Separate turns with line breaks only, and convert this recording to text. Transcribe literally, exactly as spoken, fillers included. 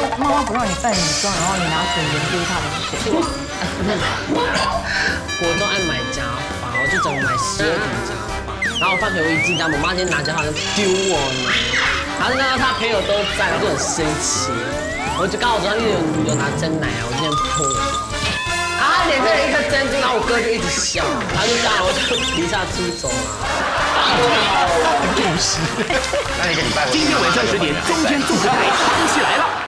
妈妈不让你扮女装，然后你拿整人丢她的钱。
国中爱买假发，我就整个买十二顶假发。然后我放学我一进家，我妈先拿假发就丢我呢。然后看到他朋友都在，我就很生气。我就刚好手上有有拿真奶啊，我今天破了。然后他脸上有一颗珍珠，然后我哥就一直笑，他就这样，我就离家出走了。
故事。今天晚上十点，中天综合台，康熙来了。